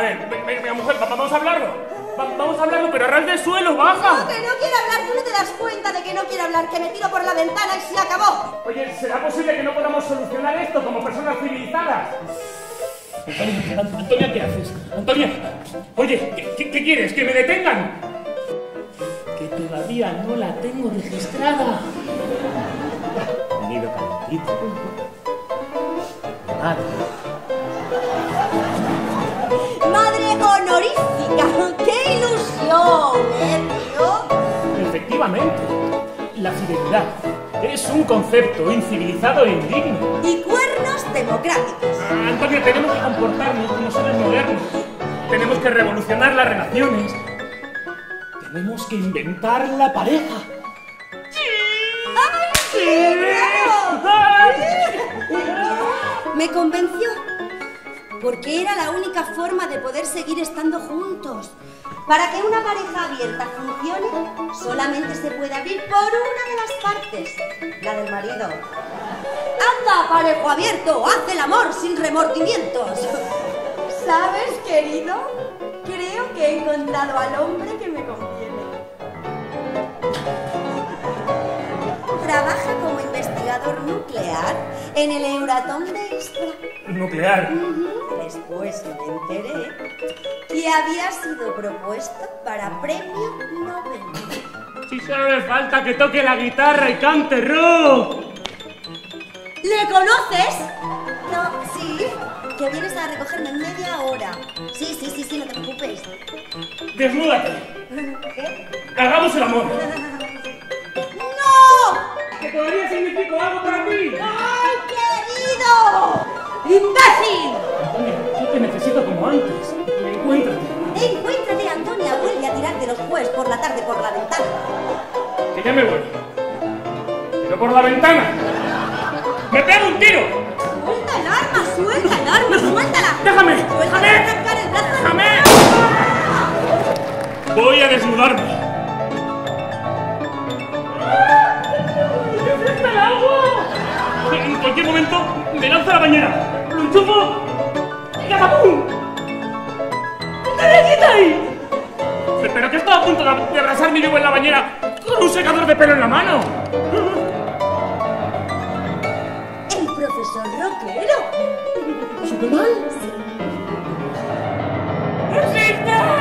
Vale, venga, mujer, vamos a hablarlo. Vamos a hablarlo, pero a ras de suelo, baja. No, que no quiere hablar, tú no te das cuenta de que no quiere hablar, que me tiro por la ventana y se acabó. Oye, ¿será posible que no podamos solucionar esto como personas civilizadas? Antonia, ¿qué haces? Antonia, oye, ¿qué quieres? ¿Que me detengan? Que todavía no la tengo registrada. Venido calentito. Madre. Madre honorífica, ¡qué ilusión, tío! Efectivamente, la fidelidad es un concepto incivilizado e indigno. Y cuernos democráticos. Antonio, tenemos que comportarnos como seres modernos. Tenemos que revolucionar las relaciones. Tenemos que inventar la pareja. ¡Ay, sí! ¡Bravo! Me convenció. Porque era la única forma de poder seguir estando juntos. Para que una pareja abierta funcione, solamente se puede abrir por una de las partes, la del marido. ¡Anda, parejo abierto! ¡Haz el amor sin remordimientos! ¿Sabes, querido? Creo que he encontrado al hombre que me conviene. Trabaja como investigador nuclear en el Euratom de Istra. Nuclear. Después me enteré que había sido propuesto para premio Nobel. Si solo le falta que toque la guitarra y cante rock. ¿Le conoces? No, sí. Que vienes a recogerme en media hora. Sí, no te preocupes. Desnúdate. ¿Qué? Hagamos el amor. ¡No! Que todavía significo algo para ti. ¡Ay, querido! ¡Imbécil! Antonia, yo te necesito como antes. Encuéntrate. Encuéntrate, Antonia. Vuelve a tirarte los jueves por la tarde por la ventana. Que ya me voy. Pero por la ventana. ¡Me pego un tiro! ¡Suelta el arma! ¡Suelta el arma! ¡Suéltala! ¡Déjame! ¡Suéltala! ¡Déjame! ¡Arrancar el brazo! ¡Déjame! Voy a desnudarme. ¡Refresca el agua! En cualquier momento me lanzo a la bañera. Lo enchufo y ¡catapum! ¿Qué le quita ahí? Pero que estaba a punto de abrasarme yo en la bañera con un secador de pelo en la mano. ¡El profesor rockero! ¿Superman? ¡Existe!